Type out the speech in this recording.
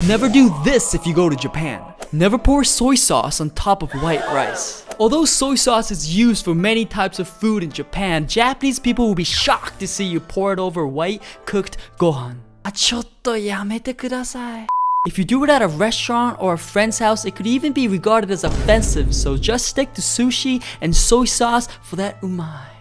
Never do this if you go to Japan. Never pour soy sauce on top of white rice. Although soy sauce is used for many types of food in Japan, Japanese people will be shocked to see you pour it over white cooked gohan. ちょっとやめてください. If you do it at a restaurant or a friend's house, it could even be regarded as offensive, so just stick to sushi and soy sauce for that umai.